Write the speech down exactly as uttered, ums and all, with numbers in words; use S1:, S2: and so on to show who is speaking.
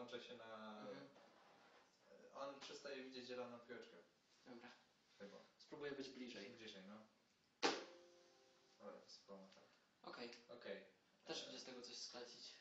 S1: przełącza się na... Mhm. On przestaje widzieć zieloną piłeczkę.
S2: Dobra.
S1: Chyba.
S2: Spróbuję być bliżej.
S1: Bliżej, no. Dobra, to spróbuję tak.
S2: Okej.
S1: Okay. Okay.
S2: Też idzie z tego coś sklecić.